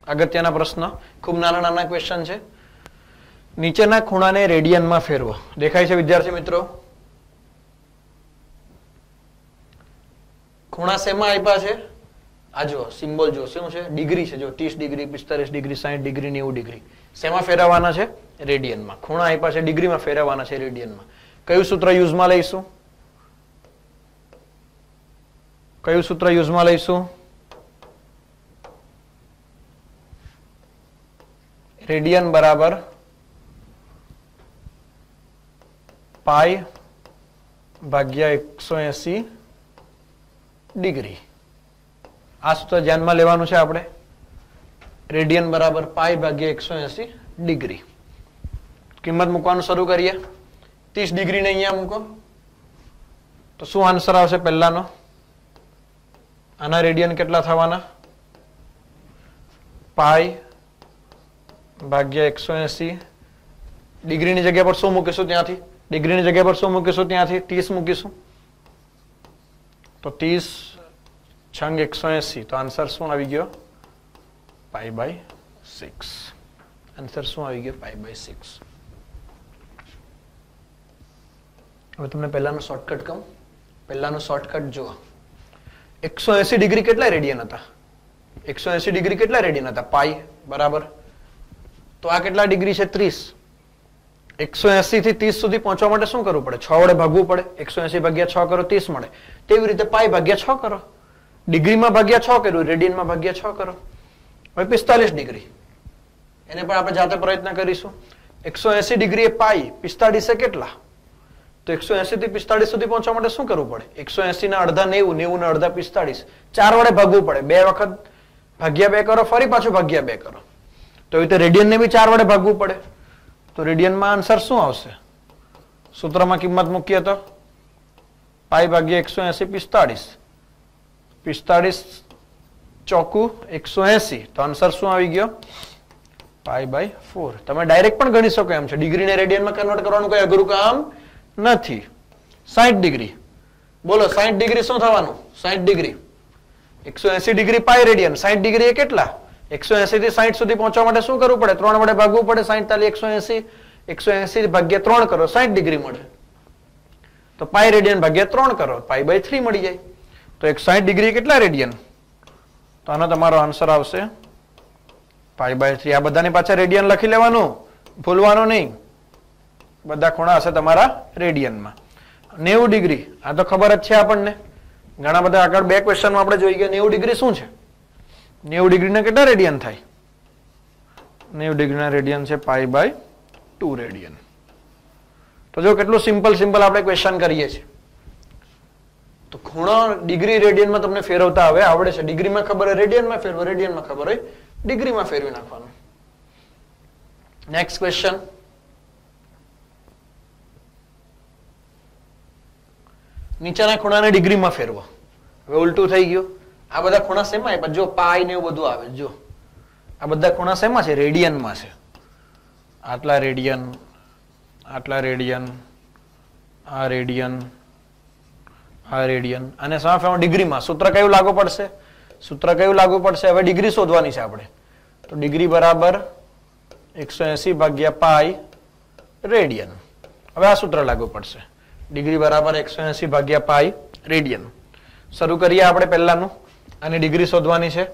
અગત્યના પ્રશ્ન, ખૂબ નાના નાના ક્વેશ્ચન છે. નીચેના ખૂણાને રેડિયનમાં ફેરવો. દેખાય છે વિદ્યાર્થી મિત્રો? ખૂણા શેમાં આપ્યા છે? આ જો સિમ્બોલ જો શું છે? ડિગ્રી છે. જો 30 ડિગ્રી, 45 ડિગ્રી, 60 ડિગ્રી, 90 ડિગ્રી. શેમાં ફેરવવાના છે? રેડિયનમાં. ખૂણા આપ્યા છે ડિગ્રીમાં, ફેરવવાના છે રેડિયનમાં. કયું સૂત્ર યુઝમાં લઈશું? કયું સૂત્ર યુઝમાં લઈશું? રેડિયન બરાબર પાઈ ભાગ્યા 180 ડિગ્રી. આ સૂત્ર ધ્યાનમાં લેવાનું છે આપણે. રેડિયન બરાબર પાઈ ભાગ્યા 180 ડિગ્રી. કિંમત મૂકવાનું શરૂ કરીએ. 30 ડિગ્રી ને અહીંયા મૂકો તો શું આન્સર આવશે પહેલાનો? આના રેડિયન કેટલા થવાના? પાઈ ભાગ્યા 180. ડિગ્રીની જગ્યા પર શું મૂકીશું? ત્યાંથી ડિગ્રીની જગ્યા પર શું મૂકીશું? ત્યાંથી 30 મૂકીશું. તો 30 છંગ 180. તો આન્સર શું આવી ગયો? Pi by 6. આન્સર શું આવી ગયો? Pi by 6. હવે તમને પહેલાનું શોર્ટકટ કહું. પહેલાનું શોર્ટકટ જુઓ. 180 ડિગ્રી કેટલા રેડિયન હતા? 180 ડિગ્રી કેટલા રેડિયન હતા? પાઈ બરાબર. તો આ કેટલા ડિગ્રી છે? 30. 180 થી 30 સુધી પહોંચવા માટે શું કરવું પડે? 6 વડે ભાગવું પડે. 180 ભાગ્યા 6 કરો 30 મળે. તેવી રીતે પાઈ ભાગ્યા 6 કરો. ડિગ્રીમાં ભાગ્યા 6 કર્યું, રેડિયનમાં ભાગ્યા 6 કરો. હવે 45 ડિગ્રી. એને પણ આપણે જાતે પ્રયત્ન કરીશું. 180 ડિગ્રી એ પાઈ, 45 એ કેટલા? તો 180 થી 45 સુધી પહોંચવા માટે શું કરવું પડે? 180 ના અડધા 90, 90 ના અડધા 45. 4 વડે ભાગવું પડે. 2 વખત ભાગ્યા 2 કરો, ફરી પાછું ભાગ્યા 2 કરો. તો એ રીતે રેડિયન ને બી 4 વડે ભાગવું પડે. તો રેડિયનમાં આન્સર શું આવશે? સૂત્રમાં કિંમત મૂકીએ તો પાઈ ભાગ્યા 180 45 ચોકુ 180. તો આન્સર શું આવી ગયો? Pi by 4. તમે ડાયરેક્ટ પણ ગણી શકો એમ છે. ડિગ્રીને રેડિયનમાં કન્વર્ટ કરવાનું કઈ અઘરું કામ નથી. 60 ડિગ્રી. બોલો 60 ડિગ્રી શું થવાનું? 60 degree 180 degree pi radian. 60 degree એ કેટલા? 180 થી 60 સુધી પહોંચવા માટે શું કરવું પડે? 3 વડે ભાગવું પડે. 60 તાલી 180. 180 ભાગ્યા 3 કરો 60 ડિગ્રી મળે. તો પાઈ રેડિયન ભાગ્યા 3 કરો, પાઈ બાય 3 મળી જાય. તો 160 ડિગ્રી કેટલા રેડિયન? તો આનો તમારો આન્સર આવશે પાઈ બાય 3. આ બધાની પાછા રેડિયન લખી લેવાનું, ભૂલવાનું નહીં. બધા ખૂણા હશે તમારા રેડિયનમાં. 90 ડિગ્રી. આ તો ખબર જ છે આપણને. ઘણા બધા આગળ 2 ક્વેશ્ચનમાં આપણે જોઈ ગયા. 90 ડિગ્રી શું છે? 90 ડિગ્રીના કેટલા રેડિયન થાય? 90 ડિગ્રીના રેડિયન છે પાઈ બાય 2 રેડિયન. તો જો કેટલું સિમ્પલ આપણે ક્વેશ્ચન કરીએ છીએ. તો ખૂણો ડિગ્રી રેડિયનમાં તમને ફેરવતા હવે આવડે છે. ડિગ્રીમાં ખબર હોય રેડિયનમાં ફેરવો, રેડિયનમાં ખબર હોય ડિગ્રીમાં ફેરવી નાખવાનું. Next question. નીચેના ખૂણાને ડિગ્રીમાં ફેરવો. હવે ઉલટું થઈ ગયું. આ બધા ખૂણા શેમાં આપ્યા? જો પાઈ ને એવું બધું આવે. જો આ બધા ખૂણા શેમાં છે? રેડિયનમાં છે. આટલા રેડિયન, આટલા રેડિયન, આ રેડિયન, આ રેડિયન. અને શેમાં ફેરવો? ડિગ્રીમાં. સૂત્ર કયું લાગુ પડશે? સૂત્ર કયું લાગુ પડશે? હવે ડિગ્રી શોધવાની છે આપણે. તો ડિગ્રી બરાબર 180 ભાગ્યા પાઈ રેડિયન. હવે આ સૂત્ર લાગુ પડશે. ડિગ્રી બરાબર 180 ભાગ્યા પાઈ રેડિયન. શરૂ કરીએ આપણે પહેલાનું. આની ડિગ્રી શોધવાની છે.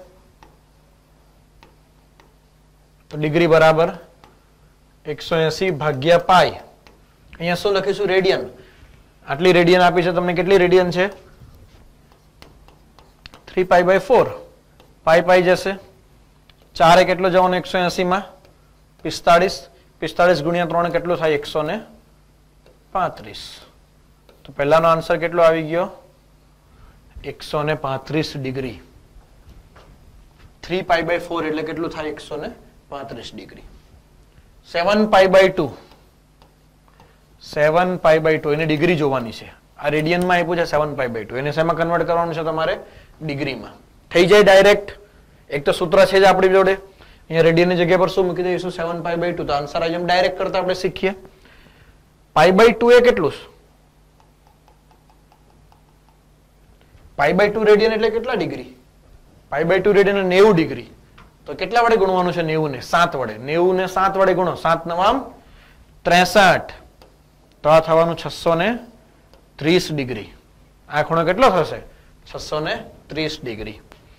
તો ડિગ્રી બરાબર 180 ભાગ્યા પાઈ. અહીંયા શું લખીશું? રેડિયન. આટલી રેડિયન આપી છે તમને. કેટલી રેડિયન છે? 3 પાઈ બાય 4. પાઈ પાઈ જશે. 4 એ કેટલો જવાનો 180 માં? 45. 45 ગુણ્યા 3 કેટલું થાય? 135. તો પહેલાનો આન્સર કેટલો આવી ગયો? 135 ડિગ્રી. 3 પાઈ બાય 4 એટલે કેટલું થાય? 135 degree. 7 pi by 2. 7 pi by 2 એને ડિગ્રી જોવાની છે. આ રેડિયનમાં આપ્યું છે 7 પાઈ બાય 2. એને શેમાં કન્વર્ટ કરવાનું છે તમારે? ડિગ્રીમાં. થઈ જાય ડાયરેક્ટ. એક તો સૂત્ર છે જ આપણી જોડે. અહીંયા રેડિયનની જગ્યા પર શું મૂકી દઈશું? 7 પાઈ બાય 2. તો આન્સર આવી જાય. ડાયરેક્ટ કરતા આપણે શીખીએ. પાઈ બાય 2 એ કેટલું? પાઈ બાય 2 રેડિયન એટલે કેટલા degree? Pi by 2 radian 90 degree. તો કેટલા વડે ગુણવાનું છે 90 ને 7 વડે 90 ને 7 વડે ગુણો 7 નવામ 63 તો આ થવાનું 630 ડિગ્રી આ ખૂણો કેટલો થશે 630 degree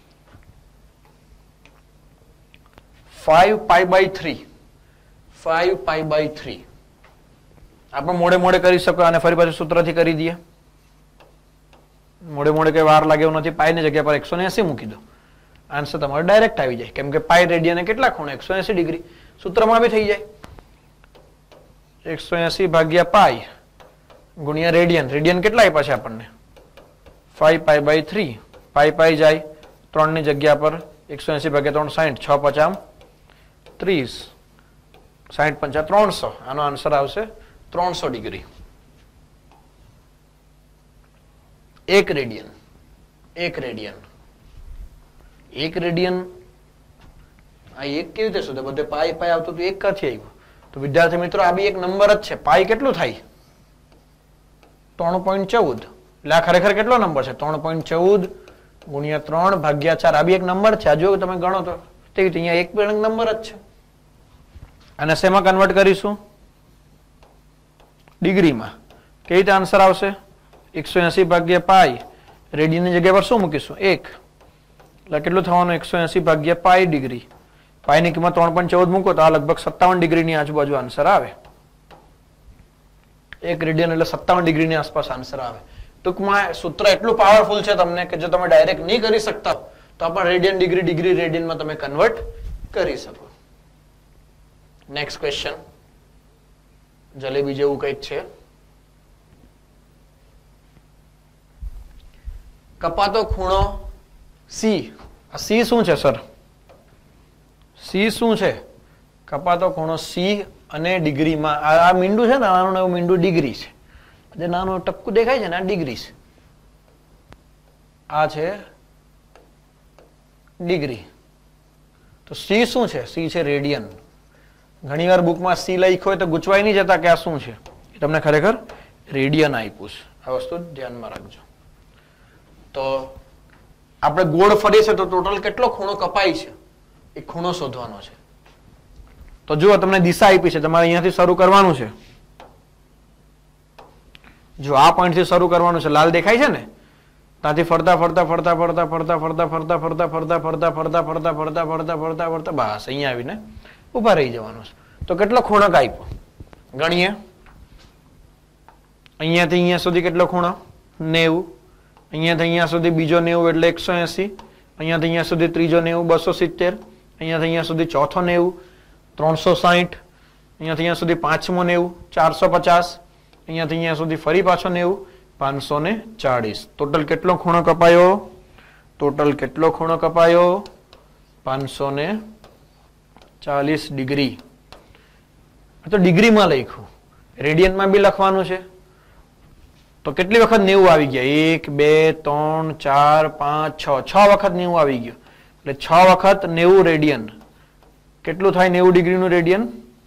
5 pi by 3 5 pi by 3 આપણે મોડે મોડે કરી શકો અને ફરી પાછું સૂત્રથી કરી દઈએ મોડે મોડે કઈ વાર લાગે એવું નથી પાઈ ની જગ્યા પર 180 મૂકી દો આન્સર તમારો ડાયરેક્ટ આવી જાય કેમ કે પાઈ રેડિયન કેટલા ખૂણે 180 ડિગ્રી સૂત્રમાં બી થઈ જાય 180 ભાગ્યા પાઈ ગુણ્યા રેડિયન રેડિયન કેટલા આપ્યા છે આપણને 5 પાઈ બાય 3 પાઈ પાઈ જાય 3 ની જગ્યા પર 180 ભાગ્યા 3 60 6 50 30 60 50 300 આનો આન્સર આવશે 300 ડિગ્રી 1 રેડિયન 1 રેડિયન 1 રેડિયન આ એક કેવી રીતે શોધે બધે પાઈ પાઈ આવતું તો એક ક્યાંથી આવ્યું તો વિદ્યાર્થી મિત્રો આ બી એક નંબર જ છે પાઈ કેટલું થાય 3.14 એટલે આ ખરેખર કેટલો નંબર છે 3.14 ગુણ્યા 3 ભાગ્યા 4 આ બી એક નંબર છે આ જો તમે ગણો તો તે અહીંયા એક પણ નંબર જ છે અને શેમાં કન્વર્ટ કરીશું ડિગ્રીમાં કેવી રીતે આન્સર આવશે 180 ભાગ્યા પાઈ રેડિયનની જગ્યા પર શું મૂકીશું 1 એટલે કેટલું થવાનું 180 ભાગ્યા પાઈ ડિગ્રી પાઈની કિંમત 3.14 મૂકો તો આ લગભગ 57 ડિગ્રીની આજુબાજુ આન્સર આવે 1 રેડિયન એટલે 57 ડિગ્રીની આસપાસ આન્સર આવે ટૂંકમાં સૂત્ર એટલું પાવરફુલ છે તમને કે જો તમે ડાયરેક્ટ નહીં કરી શકતા તો પણ રેડિયન ડિગ્રી ડિગ્રી રેડિયનમાં તમે કન્વર્ટ કરી શકો નેક્સ્ટ ક્વેશ્ચન જલેબી જેવું કંઈક છે કપાતો ખૂણો સી આ સી શું છે સર સી શું છે કપાતો ખૂણો સી અને ડિગ્રીમાં આ મીંડું છે ને નાનું એવું મીંડું ડિગ્રી છે જે નાનું ટપકું દેખાય છે ને આ ડિગ્રી છે આ છે ડિગ્રી તો સી શું છે સી છે રેડિયન ઘણી વાર બુકમાં સી લખ્યો હોય તો ગુચવાઈ નહીં જતા કે આ શું છે એ તમને ખરેખર રેડિયન આપ્યું છે આ વસ્તુ ધ્યાનમાં રાખજો તો આપણે ગોળ ફરીએ છીએ તો ટોટલ કેટલો ખૂણો કપાય છે એ ખૂણો શોધવાનો છે તો જુઓ તમને દિશા આપી છે તમારે અહીંયાથી શરૂ કરવાનું છે જો આ પોઈન્ટ થી શરૂ કરવાનું છે લાલ દેખાય છે ને ત્યાંથી ફરતા ફરતા ફરતા ફરતા ફરતા ફરતા ફરતા ફરતા ફરતા ફરતા ફરતા ફરતા ફરતા ફરતા ફરતા ફરતા બસ અહીંયા આવીને ઉભા રહી જવાનું છે તો કેટલો ખૂણો કાપ્યો ગણીએ અહીંયાથી અહીંયા સુધી કેટલો ખૂણો 90 અહીંયાથી અહીંયા સુધી બીજો 90 એટલે 180 અહીંયાથી અહીંયા સુધી ત્રીજો 90 270 અહીંયાથી અહીંયા સુધી ચોથો 90 360 અહીંયાથી અહીંયા સુધી પાંચમો 90 450 અહીંયાથી અહીંયા સુધી ફરી પાછો 90 540 ટોટલ કેટલો ખૂણો કપાયો ટોટલ કેટલો ખૂણો કપાયો 540 ડિગ્રી તો ડિગ્રીમાં લખ્યું રેડિયનમાં બી લખવાનું છે તો કેટલી વખત 90 આવી ગયા 1 2 3 4 5 6 વખત 90 આવી ગયો એટલે 6 વખત 90 રેડિયન કેટલું થાય 90 ડિગ્રીનું રેડિયન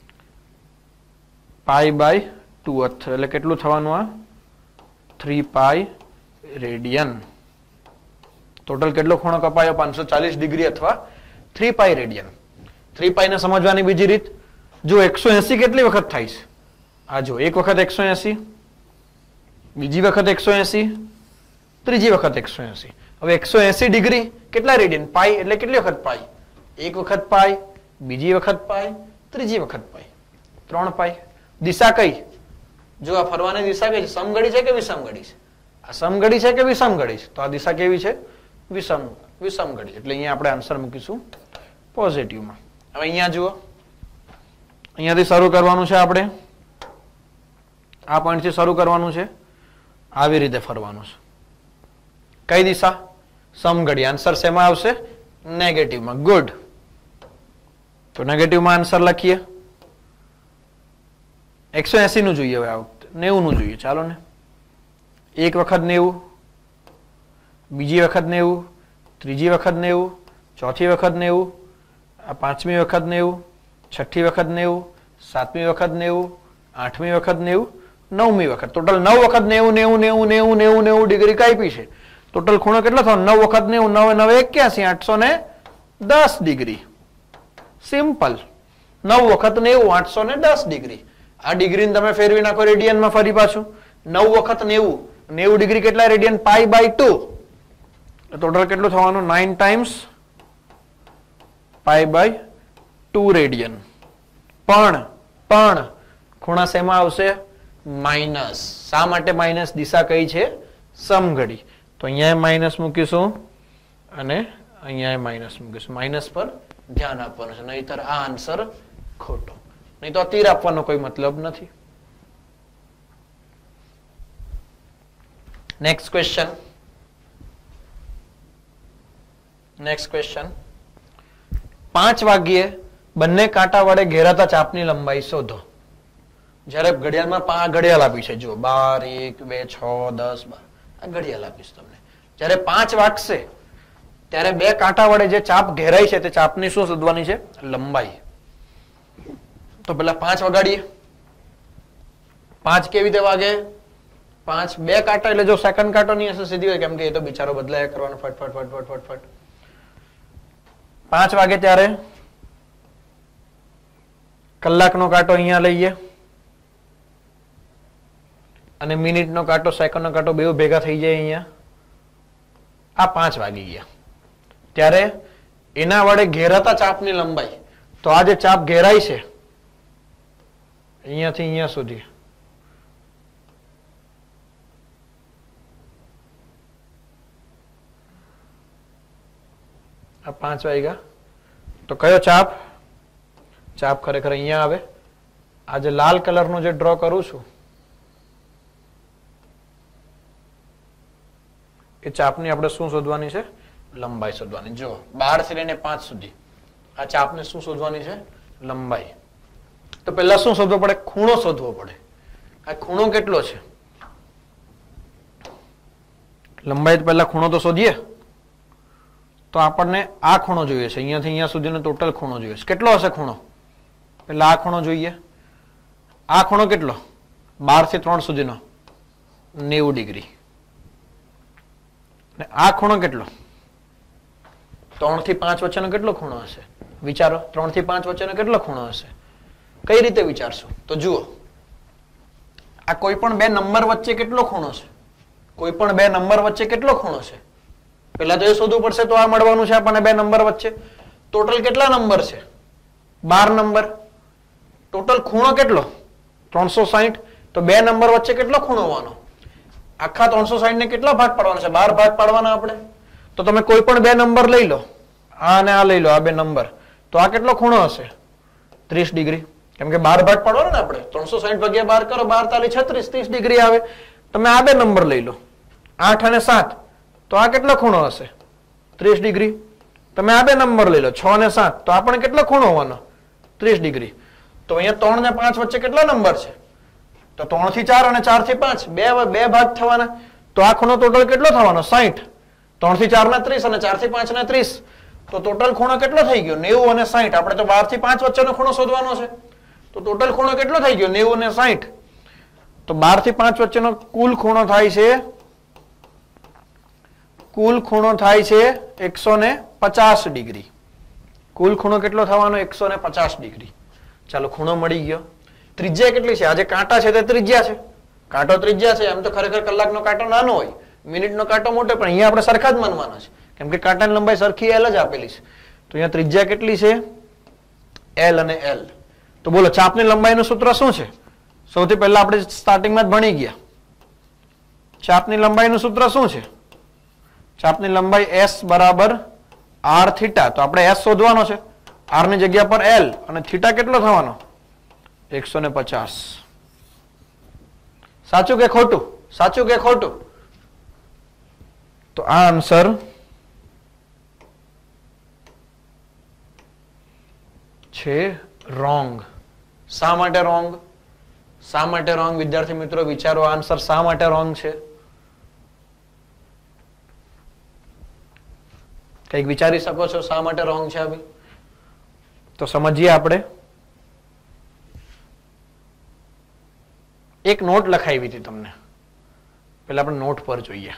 પાઈ બાય 2 એટલે કેટલું થવાનું આ 3 પાઈ રેડિયન ટોટલ કેટલો ખૂણો કપાયો 540 ડિગ્રી અથવા 3 પાઈ રેડિયન 3 પાઈ ને સમજવાની બીજી રીત જો 180 કેટલી વખત થાય છે આ જો એક વખત 180 બીજી વખત 180 ત્રીજી વખત 180 હવે 180 ડિગ્રી કેટલા રેડિયન પાઈ એટલે કેટલી વખત પાઈ એક વખત પાઈ બીજી વખત પાઈ ત્રીજી વખત પાઈ 3 પાઈ દિશા કઈ જો આ ફરવાની દિશા કઈ છે સમઘડી છે કે વિષમઘડી છે આ સમઘડી છે કે વિષમઘડી છે તો આ દિશા કેવી છે વિષમઘડી એટલે અહીંયા આપણે આન્સર મૂકીશું પોઝિટિવમાં હવે અહીંયા જુઓ અહીંયાથી શરૂ કરવાનું છે આપણે આ પોઈન્ટથી શરૂ કરવાનું છે આવી રીતે ફરવાનું છે કઈ દિશા સમઘડી આન્સર શેમાં આવશે નેગેટિવમાં ગુડ તો નેગેટિવમાં આન્સર લખીએ 180 નું જોઈએ હવે આ વખતે 90 નું જોઈએ ચાલો ને એક વખત 90 બીજી વખત 90 ત્રીજી વખત 90 ચોથી વખત 90 આ પાંચમી વખત 90 છઠ્ઠી વખત 90 સાતમી વખત 90 આઠમી વખત 90 નવમી વખત ટોટલ 9 વખત 90 90 90 90 90 ડિગ્રી કાપી છે ટોટલ ખૂણો કેટલો થયો 9 વખત 90 9 9 81 810 ડિગ્રી સિમ્પલ 9 વખત 90 810 ડિગ્રી. આ ડિગ્રીને તમે ફેરવી નાખો રેડિયનમાં ફરી પાછું 9 વખત 90 ડિગ્રી કેટલા રેડિયન પાઈ બાય 2 ટોટલ કેટલું થવાનું 9 ટાઈમ્સ પાઈ બાય 2 રેડિયન. પણ ખૂણા શેમાં આવશે માઇનસ. શા માટે માઇનસ? દિશા કઈ છે સમઘડી. તો અહીંયા માઇનસ મૂકીશું અને અહીંયા માઇનસ મૂકીશું. માઇનસ પર ધ્યાન આપવાનું છે, નહીતર આ આન્સર ખોટો. નહીં તો તીર આપવાનો કોઈ મતલબ નથી. નેક્સ્ટ ક્વેશ્ચન 5 વાગ્યે બંને કાંટા વડે ઘેરાતા ચાપની લંબાઈ શોધો. જ્યારે ઘડિયાળમાં ઘડિયાળ આપી છે જો 12 1 2 6 10 12 આ ઘડિયાળ આપીશ તમને. જ્યારે 5 વાગશે ત્યારે બે કાંટા વડે જે ચાપ ઘેરાઈ છે તે ચાપની શું શોધવાની છે? લંબાઈ. તો પેલા 5 વગાડીએ. 5 કેવી રીતે વાગે? 5 બે કાંટા એટલે જો સેકન્ડ કાંટો નહીં હશે સીધી હોય, કેમ કે એ તો બિચારો બદલાયા કરવાનો ફટ. 5 વાગે ત્યારે કલાકનો કાંટો અહીંયા લઈએ અને મિનિટનો કાંટો સેકન્ડનો કાંટો બે ભેગા થઈ જાય અહીંયા. આ 5 વાગી ગયા ત્યારે એના વડે ઘેરાતા ચાપની લંબાઈ. તો આ જે ચાપ ઘેરાય છે અહીંયાથી અહીંયા સુધી, આ 5 વાગ્યા. તો કયો ચાપ? ચાપ ખરેખર અહીંયા આવે. આ જે લાલ કલરનું જે ડ્રો કરું છું એ ચાપની આપણે શું શોધવાની છે? લંબાઈ શોધવાની. જો 12 થી લઈને 5 સુધી આ ચાપને શું શોધવાની છે? લંબાઈ. તો પહેલા શું શોધવો પડે? ખૂણો શોધવો પડે. આ ખૂણો કેટલો છે? લંબાઈ પહેલા ખૂણો તો શોધીએ. તો આપણને આ ખૂણો જોઈએ છે, અહીંયાથી અહીંયા સુધીનો ટોટલ ખૂણો જોઈએ છે. કેટલો હશે ખૂણો? પેલા આ ખૂણો જોઈએ. આ ખૂણો કેટલો? 12 થી 3 સુધીનો 90 ડિગ્રી. આ ખૂણો કેટલો? 3 થી 5 વચ્ચેનો કેટલો ખૂણો હશે? વિચારો. 3 થી 5 વચ્ચેનો કેટલો ખૂણો હશે? કઈ રીતે વિચારશો? તો જુઓ, આ કોઈ પણ બે નંબર વચ્ચે કેટલો ખૂણો છે? કોઈ પણ બે નંબર વચ્ચે કેટલો ખૂણો છે? પેલા તો એ શોધવું પડશે. તો આ મળવાનું છે આપણને બે નંબર વચ્ચે. ટોટલ કેટલા નંબર છે? 12 નંબર. ટોટલ ખૂણો કેટલો? 360. તો બે નંબર વચ્ચે કેટલો ખૂણો હોવાનો? આખા 360 ને કેટલા ભાગ પાડવાના છે? 12 ભાગ પાડવાના આપણે. તો તમે કોઈ પણ બે નંબર લઈ લો, આ અને આ લઈ લો, આ બે નંબર. તો આ કેટલો ખૂણો હશે? 30 ડિગ્રી. કેમ કે 12 ભાગ પાડવાનો ને આપણે. 360 ભાગ્યા 12 કરો, 12 તાલી 36, 30 ડિગ્રી આવે. તમે આ બે નંબર લઈ લો, 8 અને 7. તો આ કેટલો ખૂણો હશે? 30 ડિગ્રી. તમે આ બે નંબર લઈ લો, 6 અને 7. તો આ પણ કેટલો ખૂણો હોવાનો? 30 ડિગ્રી. તો અહીંયા 3 ને 5 વચ્ચે કેટલા નંબર છે? તો 3 થી 4 અને 4 થી 5 બે ભાગ થવાના. તો આ ખૂણો ટોટલ કેટલો થવાનો? 60. 3 થી 4 ના 30 અને 4 થી 5 ના 30. તો ટોટલ ખૂણો કેટલો થઈ ગયો? 90 અને 60. આપણે તો 12 થી 5 વચ્ચેનો ખૂણો શોધવાનો છે. તો ટોટલ ખૂણો કેટલો થઈ ગયો? 90 અને 60. તો 12 થી 5 વચ્ચેનો કુલ ખૂણો થાય છે 150 ડિગ્રી. કુલ ખૂણો કેટલો થવાનો? 150 ડિગ્રી. ચાલો, ખૂણો મળી ગયો. ત્રિજ્યા કેટલી છે? આ જે કાંટા છે તે ત્રિજ્યા છે. કાંટો ત્રિજ્યા છે. એમ તો ખરેખર કલાકનો કાંટો નાનો હોય, મિનિટનો કાંટો મોટો, પણ અહીંયા આપણે સરખા જ માનવાના છે, કેમ કે કાંટાની લંબાઈ સરખી L જ આપેલી છે. તો અહીંયા ત્રિજ્યા કેટલી છે? L અને L. તો બોલો, ચાપની લંબાઈનું સૂત્ર શું છે? સૌથી પહેલા આપણે સ્ટાર્ટિંગમાં જ ભણી ગયા. ચાપની લંબાઈનું સૂત્ર શું છે? ચાપની લંબાઈ S બરાબર R થીટા. તો આપણે S શોધવાનો છે. R ની જગ્યા પર L અને થીટા કેટલો થવાનો? 150. સાચું કે ખોટું? સાચું કે ખોટું? તો આ આન્સર છે રોંગ. શા માટે રોંગ? શા માટે રોંગ? વિદ્યાર્થી મિત્રો વિચારો, આન્સર શા માટે રોંગ છે? કઈક વિચારી શકો છો શા માટે રોંગ છે? અભી તો સમજીએ આપણે. એક નોટ લખાવી હતી તમને, પેલા આપણે નોટ પર જોઈએ.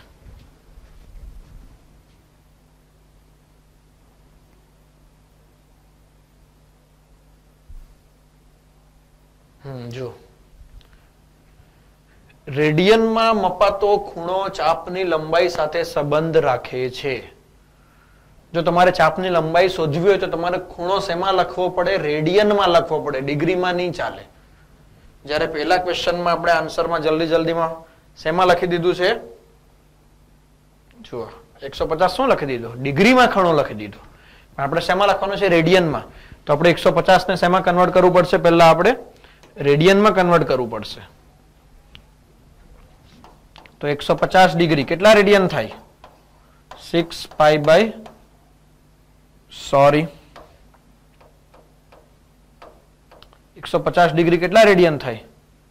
જો રેડિયનમાં મપાતો ખૂણો ચાપની લંબાઈ સાથે સંબંધ રાખે છે. જો તમારે ચાપની લંબાઈ શોધવી હોય તો તમારે ખૂણો શેમાં લખવો પડે? રેડિયનમાં લખવો પડે, ડિગ્રીમાં નહીં ચાલે. જ્યારે પહેલા ક્વેશ્ચનમાં આપણે આન્સરમાં જલ્દીમાં શેમાં લખી દીધું છે? જુઓ 150 શું લખી દીધું? ડિગ્રીમાં ખૂણો લખી દીધો. આપણે શેમાં લખવાનું છે? રેડિયનમાં. તો આપણે 150 ને શેમાં કન્વર્ટ કરવું પડશે? પહેલા આપણે રેડિયનમાં કન્વર્ટ કરવું પડશે. તો 150 ડિગ્રી કેટલા રેડિયન થાય? 6 પાઈ બાય 150 ડિગ્રી કેટલા રેડિયન થાય?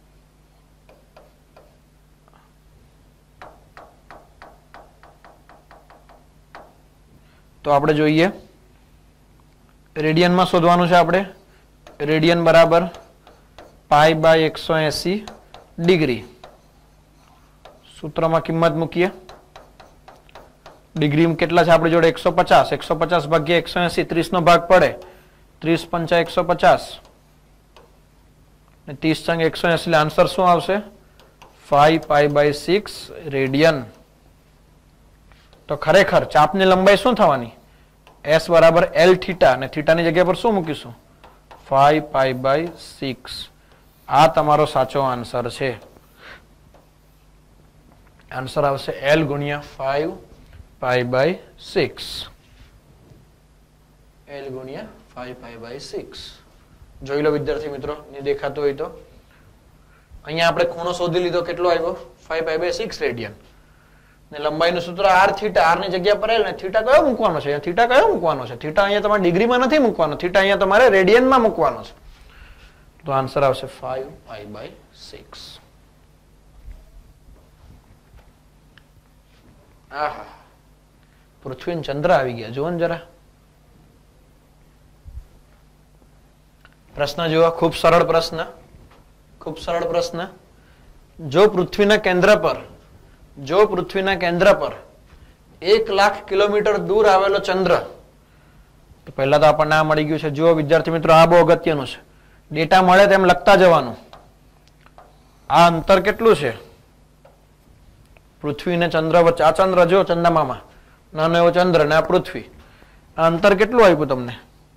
તો આપણે જોઈએ રેડિયનમાં શોધવાનું છે. આપણે રેડિયન બરાબર પાઈ બાય 180 ડિગ્રી. સૂત્રમાં કિંમત મૂકીએ. ડિગ્રી કેટલા છે આપણી જોડે? 150. 150 ભાગ્યા 180, 30 નો ભાગ પડે. 30 પંચા 150 ને 30 સંગ 180 એટલે આન્સર શું આવશે? 5 પાઈ બાય 6 રેડિયન. તો ખરેખર ચાપની લંબાઈ શું થવાની? S બરાબર L થીટા, અને થીટાની જગ્યા પર શું મૂકીશું? 5 પાઈ બાય 6. આ તમારો સાચો આન્સર છે. આન્સર આવશે L ગુણ્યા 5 પાઈ બાય 6. L ગુણ્યા 5 પાઈ બાય 6. જોઈ લો વિદ્યાર્થી મિત્રો, ને દેખાતું હોય તો અહીંયા આપણે ખૂણો શોધી લીધો. કેટલો આવ્યો? 5 પાઈ બાય 6 રેડિયન. ને લંબાઈનું સૂત્ર r થીટા, r ની જગ્યા પર L, ને થીટા કયો મૂકવાનો છે? થીટા કયો મૂકવાનો છે? થીટા અહીંયા તમારે ડિગ્રીમાં નથી મૂકવાનો, થીટા અહીંયા તમારે રેડિયનમાં મૂકવાનો છે. તો આન્સર આવશે 5 પાઈ બાય 6. આહા, પૃથ્વી ને ચંદ્ર આવી ગયા. જુઓ ને જરા પ્રશ્ન જુઓ. ખૂબ સરળ પ્રશ્ન, ખૂબ સરળ પ્રશ્ન. જો પૃથ્વીના કેન્દ્ર પર 1,00,000 કિલોમીટર દૂર આવેલો ચંદ્ર, તો પહેલા તો આપણને આ મળી ગયું છે. જુઓ વિદ્યાર્થી મિત્રો, આ બહુ અગત્યનું છે. ડેટા મળે તેમ લખતા જવાનું. આ અંતર કેટલું છે પૃથ્વી ને ચંદ્ર વચ્ચે? આ ચંદ્ર જો ચંદ્રમામાં નાનો એવો ચંદ્ર, ને આ પૃથ્વી. આ અંતર કેટલું આપ્યું તમને?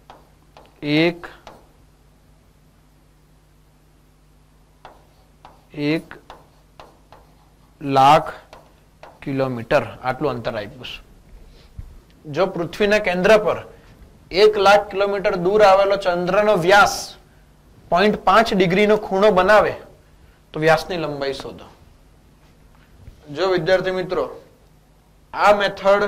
1,00,000 કિલોમીટર આટલું અંતર આપ્યું છે. જો પૃથ્વીના કેન્દ્ર પર 1,00,000 કિલોમીટર દૂર આવેલો ચંદ્રનો વ્યાસ 0.5 ડિગ્રીનો ખૂણો બનાવે તો વ્યાસની લંબાઈ શોધો. જો વિદ્યાર્થી મિત્રો, આ મેથડ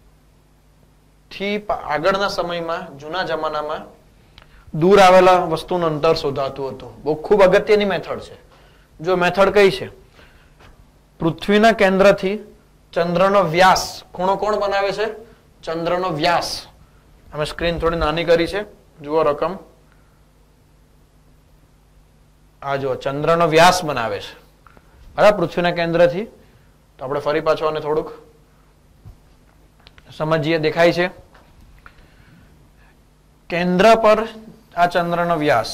થી આગળના સમયમાં, જૂના જમાનામાં દૂર આવેલા વસ્તુનું અંતર શોધાતું હતું. બહુ ખૂબ અગત્યની મેથડ છે. જો મેથડ કઈ છે? પૃથ્વીના કેન્દ્રથી ચંદ્રનો વ્યાસ, ખૂણો કોણ બનાવે છે? ચંદ્રનો વ્યાસ. અમે સ્ક્રીન થોડી નાની કરી છે, જુઓ રકમ. આ જો ચંદ્રનો વ્યાસ બનાવે છે બરાબર પૃથ્વીના કેન્દ્રથી. તો આપણે ફરી પાછું આને થોડુંક સમજીએ. દેખાય છે કેન્દ્ર પર આ ચંદ્રનો વ્યાસ.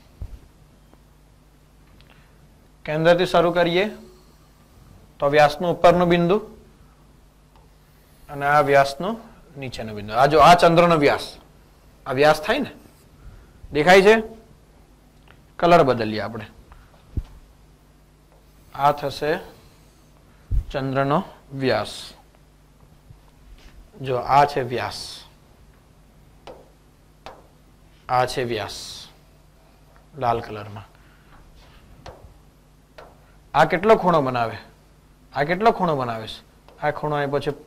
કેન્દ્રથી શરૂ કરીએ તો વ્યાસનું ઉપરનું બિંદુ અને આ વ્યાસનું નીચેનું બિંદુ. આ જો આ ચંદ્રનો વ્યાસ, આ વ્યાસ થાય ને, દેખાય છે? કલર બદલીએ આપણે. આ થશે ચંદ્રનો વ્યાસ. જો આ છે વ્યાસ, આ છે વ્યાસ લાલ કલરમાં. આ કેટલો ખૂણો બનાવે? આ કેટલો ખૂણો બનાવે છે? આ ખૂણો આપ્યો છે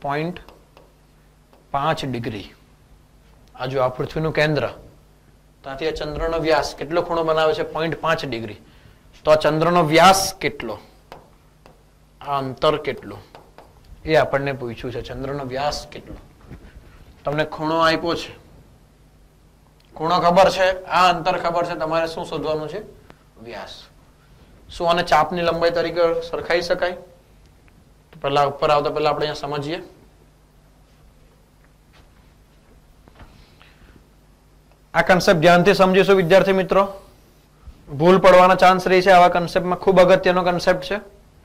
0.5 ડિગ્રી. આ જો આ પૃથ્વીનું કેન્દ્ર, ત્યાંથી આ ચંદ્રનો વ્યાસ કેટલો ખૂણો બનાવે છે? 0.5 ડિગ્રી. તો આ ચંદ્રનો વ્યાસ કેટલો, આ અંતર કેટલું, એ આપણને પૂછ્યું છે. ચંદ્રનો વ્યાસ કેટલો? તમને ખૂણો આપ્યો છે, ખૂણો ખબર છે, આ અંતર ખબર છે, તમારે શું શોધવાનું છે? વ્યાસ. શું આને ચાપની લંબાઈ તરીકે સરખાઈ શકાય? તો પહેલા ઉપર આવતા પહેલા આપણે અહીંયા સમજીએ. આ કન્સેપ્ટ ધ્યાનથી સમજીશું વિદ્યાર્થી મિત્રો. ભૂલ પડવાના ચાન્સ રહે છે આવા કન્સેપ્ટમાં. ખૂબ અગત્યનો કન્સેપ્ટ છે.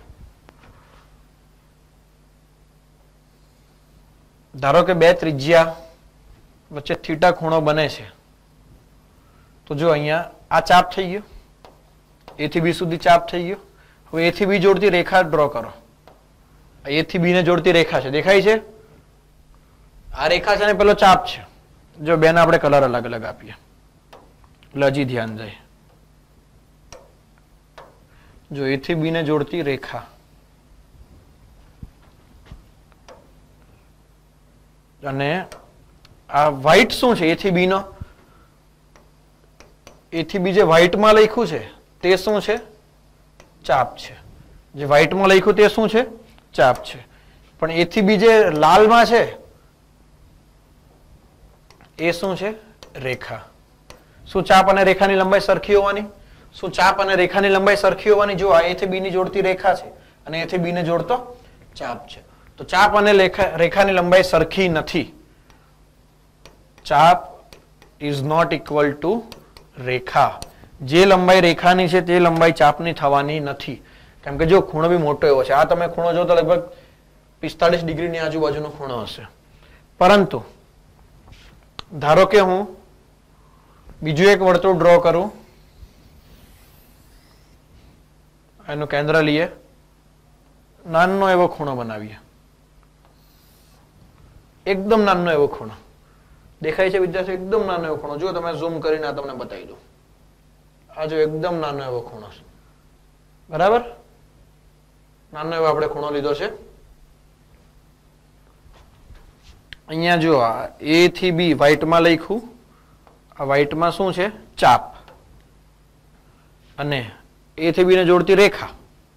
ધારો કે બે ત્રિજ્યા વચ્ચે થીટા ખૂણો બને છે, તો જો અહીંયા આ ચાપ થઈ ગયો, એ થી બી સુધી ચાપ થઈ ગયો. હવે એ થી બી જોડતી રેખા ડ્રો કરો. એ થી બી ને જોડતી રેખા છે, દેખાય છે? આ રેખા છે અને પેલો ચાપ છે. જો બેને આપણે કલર અલગ અલગ આપીએ એટલે હજી ધ્યાન જાય. જો એ થી બી ને જોડતી રેખા, અને આ વ્હાઈટ શું છે? એ થી બી નો, એ થી બી જે વ્હાઈટમાં લખ્યું છે તે શું છે? ચાપ છે. જે વ્હાઈટમાં લખ્યું તે શું છે? ચાપ છે. પણ એ થી બી જે લાલમાં છે એ શું છે? રેખા. શું ચાપ અને રેખાની લંબાઈ સરખી હોવાની? શું ચાપ અને રેખાની લંબાઈ સરખી હોવાની? જો આ એ થી બી ની જોડતી રેખા છે અને એ થી બી ને જોડતો ચાપ છે. તો ચાપ અને રેખાની લંબાઈ સરખી નથી. ચાપ ઇઝ નોટ ઇક્વલ ટુ રેખા. જે લંબાઈ રેખાની છે તે લંબાઈ ચાપની થવાની નથી. કેમ કે જો ખૂણો બી મોટો એવો છે, આ તમે ખૂણો જો તો લગભગ 45 ડિગ્રીની આજુબાજુનો ખૂણો હશે. પરંતુ ધારો કે હું બીજું એક વર્તુળ ડ્રો કરું, એનું કેન્દ્ર લઈએ, નાનો એવો ખૂણો બનાવીએ, એકદમ નાનો એવો ખૂણો દેખાય છે વિદ્યાર્થી? એકદમ નાનો એવો ખૂણો. જો તમે ઝૂમ કરીને આ તમને બતાવી દઉં. આ જો એકદમ નાનો એવો ખૂણો છે, બરાબર? નાનો એવો આપણે ખૂણો લીધો છે. અહીંયા જો આ એ થી બી વ્હાઈટમાં લખ્યું, આ વ્હાઈટમાં શું છે? ચાપ, અને એ થી બી ને જોડતી રેખા.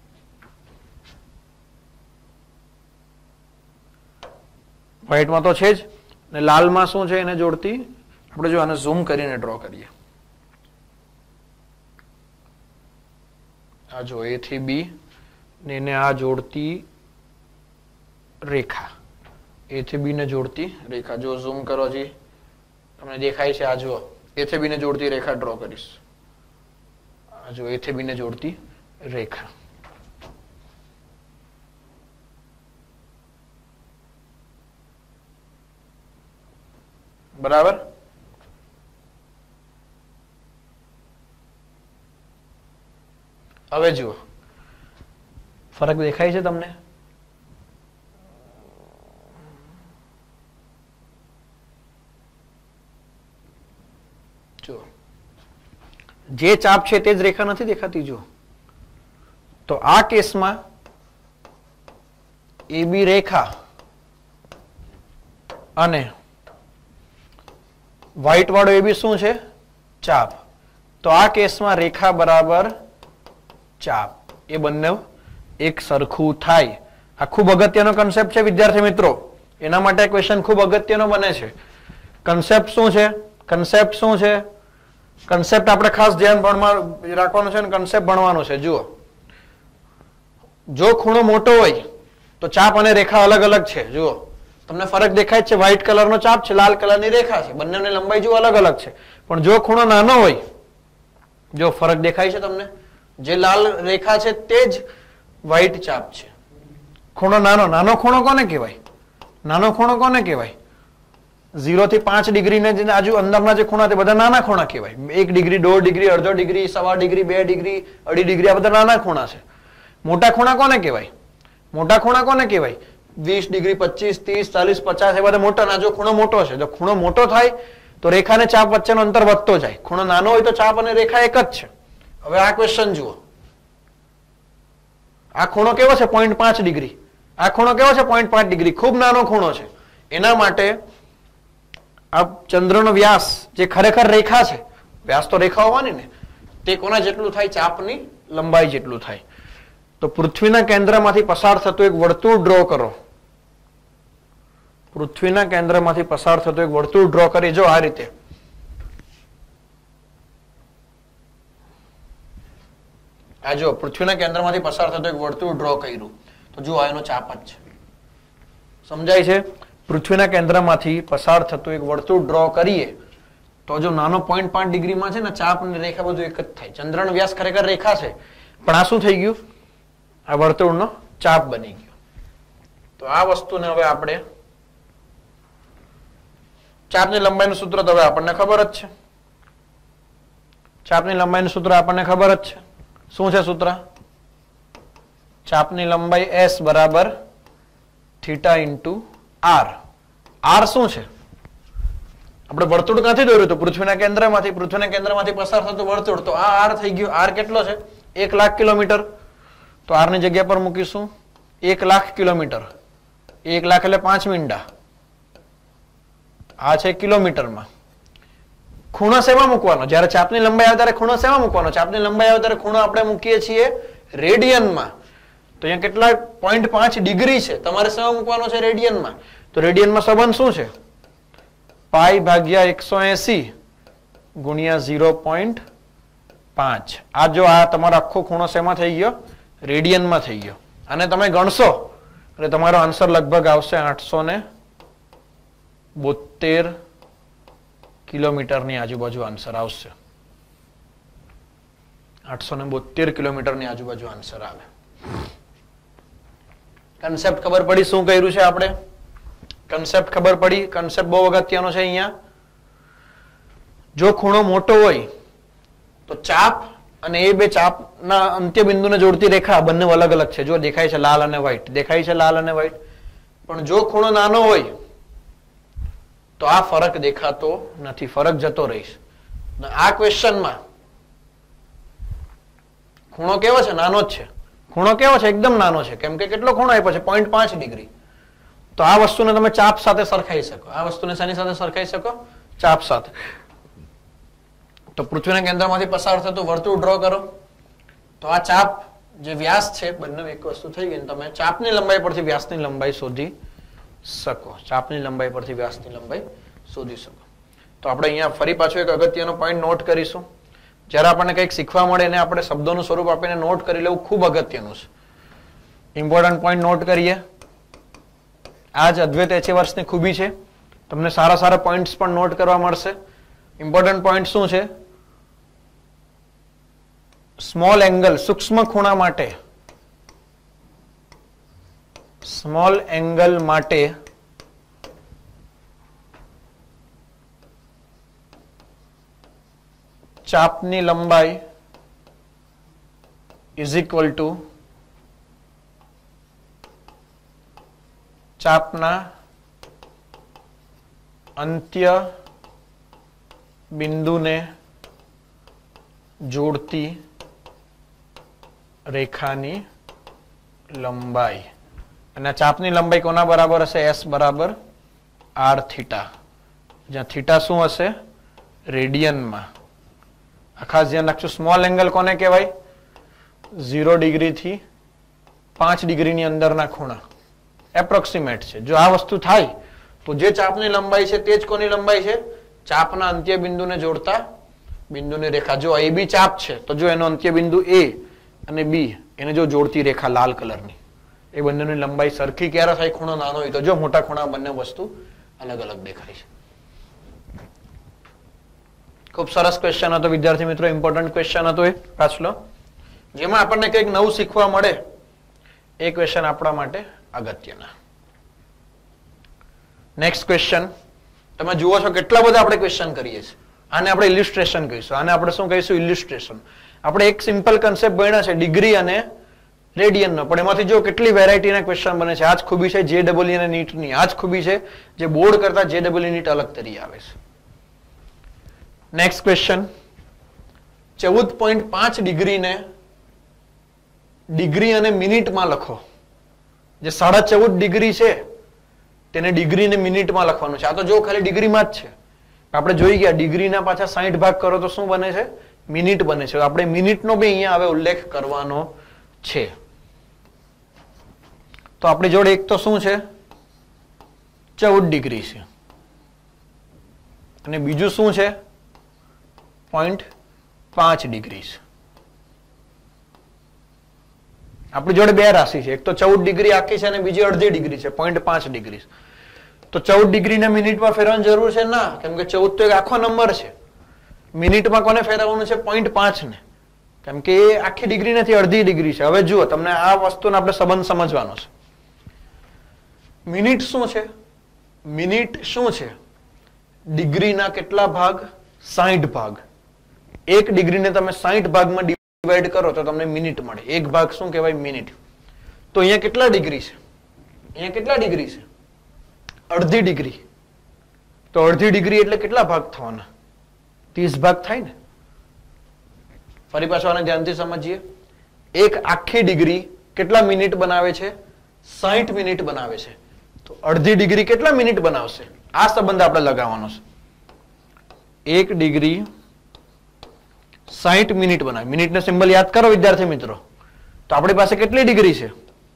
વ્હાઈટમાં તો છે જ, ને લાલમાં શું છે? એને જોડતી, આપણે જો આને ઝૂમ કરીને ડ્રો કરીએ, આ જો એ થી બી ને એને આ જોડતી રેખા, એ થી બી ને જોડતી રેખા. જો ઝૂમ કરો જી, તમને દેખાય છે? આ જુઓ, એ થી બી ને જોડતી રેખા ડ્રો કરીશ. આ જો એ થી બી ને જોડતી રેખા. બરાબર? હવે જુઓ, ફરક દેખાય છે તમને? જુઓ, જે ચાપ છે તે જ રેખા નથી દેખાતી. જુઓ, તો આ કેસમાં એ બી રેખા અને વ્હાઈટ વાળો એ બી શું છે? ચાપ. તો આ કેસમાં રેખા બરાબર ચાપ, એ બંને એક સરખું થાય. આ ખૂબ અગત્યનો કન્સેપ્ટ છે વિદ્યાર્થી મિત્રો. એના માટે ક્વેશ્ચન ખૂબ અગત્યનો બને છે. કન્સેપ્ટ શું છે? કન્સેપ્ટ શું છે? કન્સેપ્ટ આપણે ખાસ ધ્યાન રાખવાનું છે, કન્સેપ્ટ ભણવાનું છે. જુઓ, જો ખૂણો મોટો હોય તો ચાપ અને રેખા અલગ અલગ છે. જુઓ, તમને ફરક દેખાય છે? વ્હાઈટ કલરનો ચાપ છે, લાલ કલરની રેખા છે, બંનેની લંબાઈ જો અલગ અલગ છે. પણ જો ખૂણો નાનો હોય, જો ફરક દેખાય છે તમને? જે લાલ રેખા છે તે જ વ્હાઈટ ચાપ છે. ખૂણો નાનો, નાનો ખૂણો કોને કહેવાય? નાનો ખૂણો કોને કહેવાય? 0 થી 5 ડિગ્રી ને આજુ અંદરના જે ખૂણા તે બધા નાના ખૂણા કહેવાય. 1 ડિગ્રી, 1.5 ડિગ્રી, અડધો ડિગ્રી, 1.25 ડિગ્રી, 2 ડિગ્રી, 2.5 ડિગ્રી, આ બધા નાના ખૂણા છે. મોટા ખૂણા કોને કહેવાય? મોટા ખૂણા કોને કહેવાય? 20 ડિગ્રી, 25, 30, 40, 50, એ બધા મોટા. ના, જો ખૂણો મોટો છે, જો ખૂણો મોટો થાય તો રેખા અને ચાપ વચ્ચેનો અંતર વધતો જાય. ખૂણો નાનો હોય તો ચાપ અને રેખા એક જ છે. હવે આ ક્વેશ્ચન જુઓ, આ ખૂણો કેવો છે? 0.5 ડિગ્રી. આ ખૂણો કેવો છે? 0.5 ડિગ્રી. ખૂબ નાનો ખૂણો છે. એના માટે આ ચંદ્રનો વ્યાસ જે ખરેખર રેખા છે, વ્યાસ તો રેખા હોવાની ને, તે કોના જેટલું થાય? ચાપની લંબાઈ જેટલું થાય. તો પૃથ્વીના કેન્દ્રમાંથી પસાર થતું એક વર્તુળ ડ્રો કરો. પૃથ્વીના કેન્દ્રમાંથી પસાર થતું એક વર્તુળ ડ્રો કરી. જો આ રીતે, આ જો પૃથ્વીના કેન્દ્રમાંથી પસાર થતું એક વર્તુળ ડ્રો કર્યું, તો જો એનો ચાપ જ છે. સમજાય છે? પૃથ્વીના કેન્દ્રમાંથી પસાર થતું એક વર્તુળ ડ્રો કરીએ તો જો નાનો 0.5 ડિગ્રીમાં છે ને ચાપ અને રેખા બધું એક જ થાય. ચંદ્રનો વ્યાસ ખરેખર રેખા છે, પણ આ શું થઈ ગયું? આ વર્તુળનો ચાપ બની ગયો. તો આ વસ્તુને હવે આપણે ચાપની લંબાઈનું સૂત્ર તો હવે આપણને ખબર જ છે. ચાપની લંબાઈનું સૂત્ર આપણને ખબર જ છે. શું છે સૂત્ર? ચાપની લંબાઈ S બરાબર થીટા ઇન્ટુ R. R શું છે? આપણે વર્તુળ ક્યાંથી દોર્યું હતું? પૃથ્વીના કેન્દ્રમાંથી પસાર થતું વર્તુળ. તો આ R થઈ ગયું. R કેટલો છે? 1,00,000 કિલોમીટર. તો R ની જગ્યા પર મૂકીશું 1,00,000 કિલોમીટર. 1,00,000 એટલે 5 મીંડા. આ છે કિલોમીટરમાં. ખૂણો શેમાં મૂકવાનો? જ્યારે ચાપની લંબાઈ આવે ત્યારે ખૂણો શેમાં મૂકવાનો? ચાપની લંબાઈ આવે ત્યારે ખૂણો આપણે મૂકીએ છીએ રેડિયનમાં. તો અહીંયા કેટલા 0.5 ડિગ્રી છે, તમારે શેમાં મૂકવાનો છે? રેડિયનમાં. તો રેડિયનમાં સંબંધ શું છે? પાઈ ભાગ્યા 180 ગુણ્યા 0.5. આ જો આ તમારો આખો ખૂણો શેમાં થઈ ગયો? રેડિયનમાં થઈ ગયો. અને તમે ગણશો એટલે તમારો આન્સર લગભગ આવશે 872 કિલોમીટરની આજુબાજુ આન્સર આવશે. 872 કિલોમીટરની આજુબાજુ આન્સર આવે. કન્સેપ્ટ ખબર પડી શું કર્યું છે આપણે? કન્સેપ્ટ ખબર પડી? કન્સેપ્ટ બહુ અગત્યનો છે. અહીંયા જો ખૂણો મોટો હોય તો ચાપ અને એ બે ચાપના અંત્ય બિંદુને જોડતી રેખા બંને અલગ અલગ છે. જો દેખાય છે લાલ અને વ્હાઈટ, દેખાય છે લાલ અને વ્હાઈટ. પણ જો ખૂણો નાનો હોય તો આ ફરક દેખાતો નથી, ફરક જતો રહીશ. આ ક્વેશ્ચનમાં ખૂણો કેવો છે? નાનો જ છે. ખૂણો કેવો છે? એકદમ નાનો છે. કેમ કે કેટલો ખૂણો આપ્યો છે? 0.5 ડિગ્રી. તો આ વસ્તુને તમે ચાપ સાથે સરખાઈ શકો. આ વસ્તુને શાની સાથે સરખાઈ શકો? ચાપ સાથે. તો પૃથ્વીના કેન્દ્રમાંથી પસાર થતું વર્તુળ ડ્રો કરો. તો આ ચાપ જે વ્યાસ છે, બંને એક વસ્તુ થઈ ગઈ. તમે ચાપની લંબાઈ પરથી વ્યાસની લંબાઈ શોધી શકો. ચાપની લંબાઈ પરથી વ્યાસની લંબાઈ શોધી શકો. તો આપણે અહીંયા ફરી પાછો એક અગત્યનો પોઈન્ટ નોટ કરીશું. જ્યારે આપણને કંઈક શીખવા મળે એને આપણે શબ્દોનું સ્વરૂપ આપીને નોટ કરી લેવું ખૂબ અગત્યનું છે. ઇમ્પોર્ટન્ટ પોઈન્ટ નોટ કરીએ. આ જ અદ્વૈત એચેવર્સની ખૂબી છે. તમને સારા સારા પોઈન્ટ્સ પણ નોટ કરવા મળશે. ઇમ્પોર્ટન્ટ પોઈન્ટ શું છે? સ્મોલ એંગલ, સૂક્ષ્મ ખૂણા માટે, સ્મોલ એંગલ માટે ચાપની લંબાઈ ઇઝ ઇક્વલ ટુ ચાપના અંત્ય બિંદુને જોડતી રેખાની લંબાઈ. અને ચાપની લંબાઈ કોના બરાબર હશે? S બરાબર R થીટા. જ્યાં થીટા શું હશે? રેડિયનમાં. ખાસ ધ્યાન રાખજો. સ્મોલ એંગલ કોને કહેવાય? 0 ડિગ્રીથી 5 ડિગ્રીની અંદરના ખૂણા. એપ્રોક્સિમેટ છે. જો આ વસ્તુ થાય તો જે ચાપની લંબાઈ છે તે જ કોની લંબાઈ છે? ચાપના અંત્ય બિંદુને જોડતા બિંદુની રેખા. જો એ બી ચાપ છે તો જો એનો અંત્ય બિંદુ A અને B એને જો જોડતી રેખા લાલ કલરની, એ બંનેની લંબાઈ સરખી ક્યારે થાય? ખૂણો નાનો હોય તો. જો મોટા ખૂણા બંને વસ્તુ અલગ અલગ દેખાય છે. ખૂબ સરસ ક્વેશ્ચન હતો વિદ્યાર્થી મિત્રો. ઇમ્પોર્ટન્ટ ક્વેશ્ચન હતો એ પાછલો, જેમાં આપણને કંઈક નવું શીખવા મળે. એ ક્વેશ્ચન આપણા માટે અગત્યના. Next question. તમે જુઓ છો કેટલા બધા આપણે ક્વેશ્ચન કરીએ છીએ. આને આપણે ઇલિસ્ટ્રેશન કહીશું. આને આપણે શું કહીશું? ઇલિસ્ટ્રેશન. આપણે એક સિમ્પલ કન્સેપ્ટ ભણ્યા છે ડિગ્રી અને રેડિયનનો, પણ એમાંથી જો કેટલી વેરાયટીના ક્વેશ્ચન બને છે. આ જ ખૂબી છે JEE અને નીટની. આ જ ખૂબી છે જે બોર્ડ કરતા JEE નીટ અલગ તરી આવે છે. Next question. 14.5 ડિગ્રીને ડિગ્રી અને મિનિટમાં લખો. જે 14.5 ડિગ્રી છે તેને ડિગ્રી ને મિનિટમાં લખવાનું છે. આ તો જો ખાલી ડિગ્રીમાં જ છે. આપણે જોઈ ગયા ડિગ્રીના પાછા 60 ભાગ કરો તો શું બને છે? મિનિટ બને છે. આપણે મિનિટનો બી અહીંયા હવે ઉલ્લેખ કરવાનો છે. તો આપણી જોડે એક તો શું છે? 14 ડિગ્રી છે. અને બીજું શું છે? 0.5 ડિગ્રી છે. આપણી જોડે બે રાશિ છે. એક તો 14 ડિગ્રી આખી છે અને બીજી અડધી ડિગ્રી છે, 0.5 ડિગ્રી. તો 14 ડિગ્રીને મિનિટમાં ફેરવવાની જરૂર છે ના, કેમ કે 14 તો એક આખો નંબર છે. મિનિટમાં કોને ફેરવવાનું છે? 0.5 ને, કેમ કે એ આખી ડિગ્રી નથી, અડધી ડિગ્રી છે. હવે જુઓ, તમને આ વસ્તુનો આપણે સંબંધ સમજવાનો છે. મિનિટ શું છે? મિનિટ શું છે? ડિગ્રીના કેટલા ભાગ? 60 ભાગ. એક ડિગ્રીને તમે 60 ભાગમાં ડિવાઈડ કરો તો તમને મિનિટ મળે. એક ભાગ શું કહેવાય? મિનિટ. તો અહીંયા કેટલા ડિગ્રી છે? અહીંયા કેટલા ડિગ્રી છે? અડધી ડિગ્રી. તો અડધી ડિગ્રી એટલે કેટલા ભાગ થવાના? 30 ભાગ થાય ને. ફરી પાછું આને ધ્યાનથી સમજીએ. એક આખી ડિગ્રી કેટલા મિનિટ બનાવે છે? 60 મિનિટ બનાવે છે. તો અડધી ડિગ્રી કેટલા મિનિટ બનાવશે? આ સંબંધ આપણે લગાવવાનો છે. એક ડિગ્રી 60 મિનિટ બનાવે. મિનિટનો સિમ્બલ યાદ કરો વિદ્યાર્થી મિત્રો. તો આપણી પાસે કેટલી ડિગ્રી છે?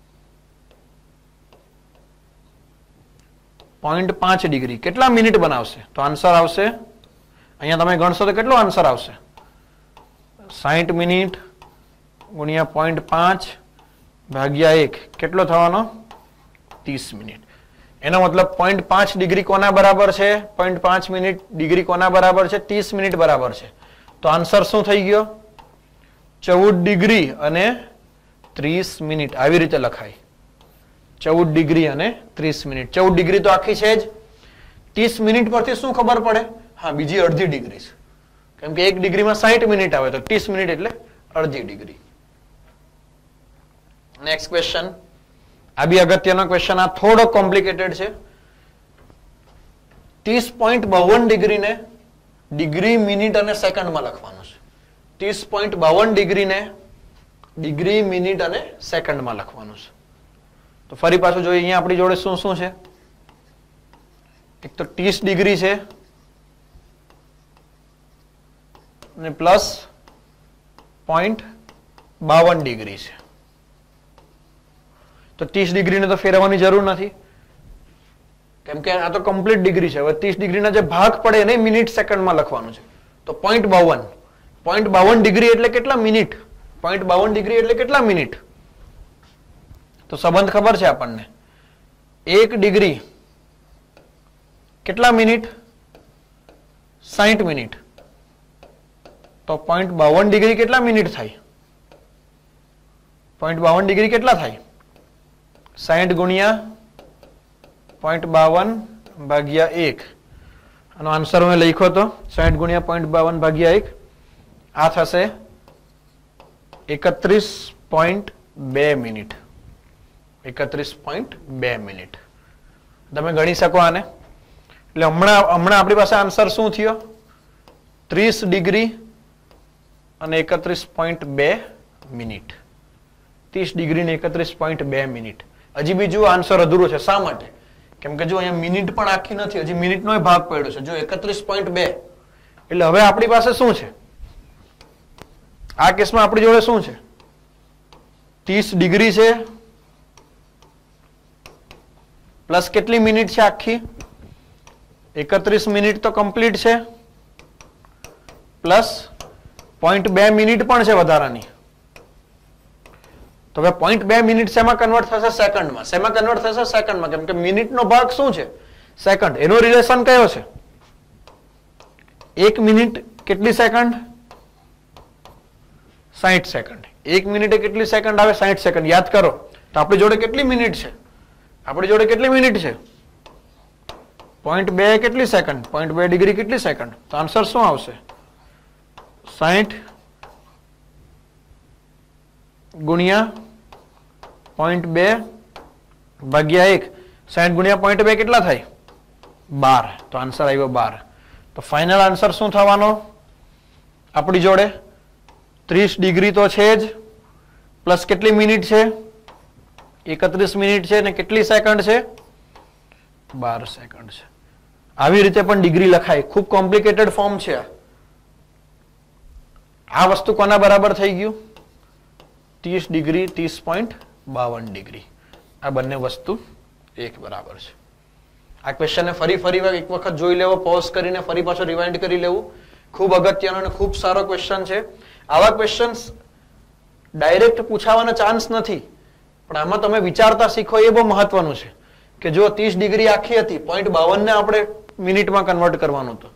0.5 ડિગ્રી. કેટલા મિનિટ બનાવશે? તો આન્સર આવશે, અહીંયા તમે ગણશો તો કેટલો આન્સર આવશે? 60 મિનિટ ગુણ્યા 0.5 ભાગ્યા 1 કેટલો થવાનો? 30 મિનિટ. એનો મતલબ 0.5 ડિગ્રી કોના બરાબર છે? 0.5 મિનિટ ડિગ્રી કોના બરાબર છે? 30 મિનિટ બરાબર છે. તો આન્સર શું થઈ ગયો? 14 ડિગ્રી અને 30 મિનિટ. આવી રીતે લખાય, 14 ડિગ્રી અને 30 મિનિટ. 14 ડિગ્રી તો આખી છે જ. 30 મિનિટ પરથી શું ખબર પડે? હા, બીજી અડધી ડિગ્રી છે, કેમ કે એક ડિગ્રીમાં 60 મિનિટ આવે, તો 30 મિનિટ એટલે અડધી ડિગ્રી. Next question. આ બી અગત્યનો ક્વેશ્ચન. આ થોડો કોમ્પ્લિકેટેડ છે. 30.52 ડિગ્રીને ડિગ્રી, મિનિટ અને સેકન્ડમાં લખવાનું છે. 30.52 ડિગ્રીને ડિગ્રી, મિનિટ અને સેકન્ડમાં લખવાનું છે. તો ફરી પાછું જોઈએ, અહીંયા આપણી જોડે શું શું છે? એક તો 30 ડિગ્રી છે અને પ્લસ 0.52 ડિગ્રી છે. તો 30 ડિગ્રીને તો ફેરવવાની જરૂર નથી, કેમ કે આ તો કમ્પ્લીટ ડિગ્રી છે. હવે 30 ડિગ્રીના જે ભાગ પડે એને મિનિટ સેકન્ડમાં લખવાનું છે. તો 0.52 ડિગ્રી એટલે કેટલા મિનિટ? 0.52 ડિગ્રી એટલે કેટલા મિનિટ? તો સંબંધ ખબર છે આપણને. 1 ડિગ્રી કેટલા મિનિટ? 60 મિનિટ. તો 0.52 ડિગ્રી કેટલા મિનિટ થાય? 0.52 ડિગ્રી કેટલા થાય? 60 ગુણ્યા 0.52 ભાગ્યા 1. આનો આન્સર મેં લખ્યો તો 60 ગુણ્યા 0.52 ભાગ્યા 1. આ થશે 31.2 મિનિટ. 31.2 મિનિટ. તમે ગણી શકો આને. એટલે હમણાં આપણી પાસે આન્સર શું થયો? 30 ડિગ્રી અને 31.2 મિનિટ. 30 ડિગ્રી ને 31.2 મિનિટ. હજી બીજું આન્સર અધૂરો છે. શા માટે? કેમ કે જો અહીંયા મિનિટ પણ આખી નથી, હજી મિનિટનો ભાગ પડ્યો છે. જો 31.2 એટલે હવે આપણી પાસે શું છે? આ કેસમાં આપણી જોડે શું છે? 30 ડિગ્રી છે પ્લસ કેટલી મિનિટ છે આખી? 31 મિનિટ તો કમ્પ્લીટ છે, પ્લસ 0.2 મિનિટ પણ છે વધારાની. તો હવે 0.2 મિનિટ શેમાં કન્વર્ટ થશે? સેકન્ડમાં. શેમાં કન્વર્ટ થશે? સેકન્ડમાં. કેમ કે મિનિટનો ભાગ શું છે? સેકન્ડ. એનો રિલેશન કયો છે? 1 મિનિટ કેટલી સેકન્ડ? 60 સેકન્ડ. 1 મિનિટે કેટલી સેકન્ડ આવે? 60 સેકન્ડ. યાદ કરો. તો આપણી જોડે કેટલી મિનિટ છે? આપણી જોડે કેટલી મિનિટ છે? 0.2 કેટલી સેકન્ડ? 0.2 ડિગ્રી કેટલી સેકન્ડ? તો આન્સર શું આવશે? 60 ગુણ્યા 0.2 ભાગ્યા 1. 60 ગુણ્યા 0.2 કેટલા થાય? 12. તો આન્સર આવ્યો 12. તો ફાઇનલ આન્સર શું થવાનો? આપણી જોડે 30 ડિગ્રી તો છે જ, પ્લસ કેટલી મિનિટ છે? 31 મિનિટ છે, ને કેટલી સેકન્ડ છે? 12 સેકન્ડ છે. આવી રીતે પણ ડિગ્રી લખાય. ખૂબ કોમ્પ્લિકેટેડ ફોર્મ છે. આ વસ્તુ કોના બરાબર થઈ ગયું? 30 ડિગ્રી, 30.52 ડિગ્રી. આ બંને વસ્તુ એક બરાબર છે. આ ક્વેશ્ચનને ફરી એક વખત જોઈ લેવો, પોઝ કરીને ફરી પાછો રિવાઇન્ડ કરી લેવું. ખૂબ અગત્યનો અને ખૂબ સારો ક્વેશ્ચન છે. આવા ક્વેશ્ચન્સ ડાયરેક્ટ પૂછાવાના ચાન્સ નથી, પણ આમાં તમે વિચારતા શીખો એ બહુ મહત્વનું છે. કે જો 30 ડિગ્રી આખી હતી, 0.52 ને આપણે મિનિટમાં કન્વર્ટ કરવાનું હતું,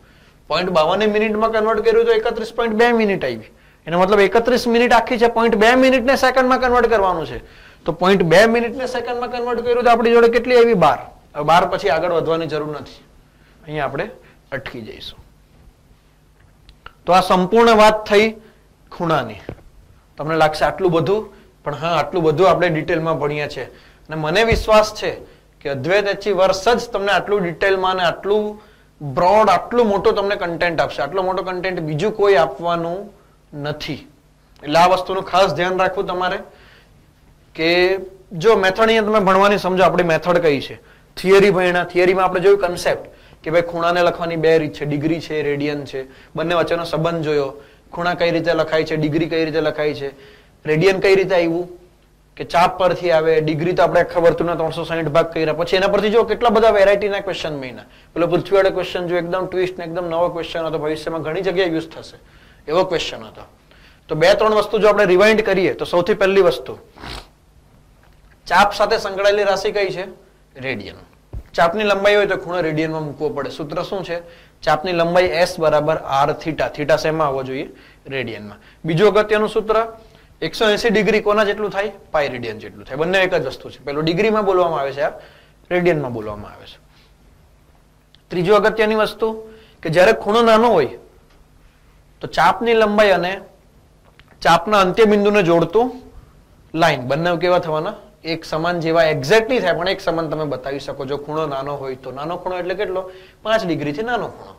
0.52 મિનિટમાં કન્વર્ટ કર્યું તો 31.2 મિનિટ આવી. એનો મતલબ 31 મિનિટ આખી છે, 0.2 મિનિટને સેકન્ડમાં કન્વર્ટ કરવાનું છે. તો 0.2 મિનિટને સેકન્ડમાં કન્વર્ટ કર્યું તો આપણી જોડે કેટલી આવી? 12. હવે 12 પછી આગળ વધવાની જરૂર નથી, અહીંયા આપણે અટકી જઈશું. તો આ સંપૂર્ણ વાત થઈ ખૂણાની. તમને લાગશે આટલું બધું, પણ હા, આટલું બધું આપણે ડિટેલમાં ભણ્યા છે. અને મને વિશ્વાસ છે કે અદ્વૈત એચિવર્સ જ તમને આટલું ડિટેલમાં અને આટલું બ્રોડ, આટલું મોટો તમને કન્ટેન્ટ આપશે. આટલો મોટો કન્ટેન્ટ બીજું કોઈ આપવાનું નથી. એટલે આ વસ્તુનું ખાસ ધ્યાન રાખવું તમારે કે જો મેથડ અહીંયા તમે ભણવાની સમજો. આપણી મેથડ કઈ છે? થિયરી ભણ્યા. થિયરીમાં આપણે જોયું કન્સેપ્ટ કે ભાઈ ખૂણાને લખવાની બે રીત છે, ડિગ્રી છે, રેડિયન છે. બંને વચ્ચેનો સંબંધ જોયો. ખૂણા કઈ રીતે લખાય છે, ડિગ્રી કઈ રીતે લખાય છે, રેડિયન કઈ રીતે આવ્યું કે ચાપ પરથી આવે, ડિગ્રી તો આપણે આખા વર્તુળના 360 ભાગ કર્યા. પછી એના પરથી જો કેટલા બધા વેરાયટીના ક્વેશ્ચન મળ્યા. પેલો પૃથ્વીવાળો ક્વેશ્ચન જો એકદમ ટ્વિસ્ટ ને એકદમ નવો ક્વેશ્ચન હતો, ભવિષ્યમાં ઘણી જગ્યાએ યુઝ થશે એવો ક્વેશ્ચન હતો. તો 2-3 વસ્તુ જો આપણે રિવાઇન્ડ કરીએ તો સૌથી પહેલી વસ્તુ, ચાપ સાથે સંકળાયેલી રાશિ કઈ છે? રેડિયન. ચાપની લંબાઈ હોય તો ખૂણો રેડિયનમાં મૂકવો પડે. સૂત્ર શું છે? ચાપની લંબાઈ S બરાબર R થીટા. થીટા શેમાં આવવો જોઈએ? રેડિયનમાં. બીજું અગત્યનું સૂત્ર, 180 ડિગ્રી કોના જેટલું થાય? પાઈ રેડિયન જેટલું થાય. બંને એક જ વસ્તુ છે. પેલું ડિગ્રીમાં બોલવામાં આવે છે, આ રેડિયનમાં બોલવામાં આવે છે. ત્રીજું અગત્યની વસ્તુ કે જ્યારે ખૂણો નાનો હોય તો ચાપની લંબાઈ અને ચાપના અંત્ય બિંદુને જોડતું લાઈન બંને કેવા થવાના? એક સમાન જેવા. એક્ઝેક્ટ નહીં થાય પણ એક સમાન તમે બતાવી શકો જો ખૂણો નાનો હોય તો. નાનો ખૂણો એટલે કેટલો? 5 ડિગ્રીથી નાનો ખૂણો.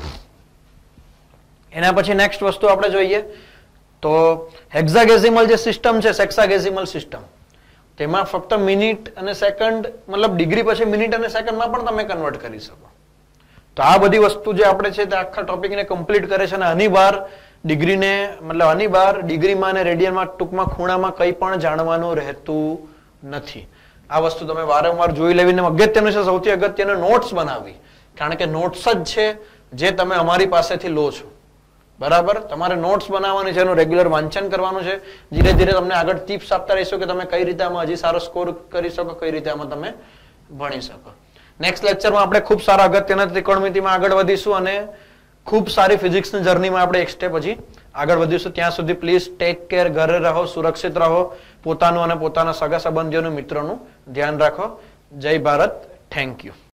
એના પછી નેક્સ્ટ વસ્તુ આપણે જોઈએ તો હેક્સાડેસિમલ જે સિસ્ટમ છે, સેક્સાડેસિમલ સિસ્ટમ, તેમાં ફક્ત મિનિટ અને સેકન્ડ, મતલબ ડિગ્રી પછી મિનિટ અને સેકન્ડમાં પણ તમે કન્વર્ટ કરી શકો. તો આ બધી વસ્તુ જે આપણે છે તે આખા ટોપિકને કમ્પ્લીટ કરે છે. અને આની બહાર ડિગ્રીને, મતલબ આની બહાર ડિગ્રીમાં અને રેડિયનમાં ટૂંકમાં ખૂણામાં કંઈ પણ જાણવાનું રહેતું નથી. આ વસ્તુ તમે વારંવાર જોઈ લેવી. અગત્યનું છે, સૌથી અગત્યનું નોટ્સ બનાવવી. કારણ કે નોટ્સ જ છે જે તમે અમારી પાસેથી લો છો. બરાબર? તમારે નોટ્સ બનાવવાની છે, એનું રેગ્યુલર વાંચન કરવાનું છે. ધીરે ધીરે તમને આગળ ટિપ્સ આપતા રહીશું કે તમે કઈ રીતે આમાં હજી સારો સ્કોર કરી શકો, કઈ રીતે આમાં તમે ભણી શકો. નેક્સ્ટ લેક્ચરમાં આપણે ખૂબ સારા અગત્યના ત્રિકોણમિતિમાં આગળ વધીશું અને ખૂબ સારી ફિઝિક્સની જર્નીમાં આપણે એક સ્ટેપ હજી આગળ વધીશું. ત્યાં સુધી પ્લીઝ ટેક કેર. ઘરે રહો, સુરક્ષિત રહો, પોતાનું અને પોતાના સગા સંબંધીઓનું, મિત્રોનું ધ્યાન રાખો. જય ભારત. Thank you.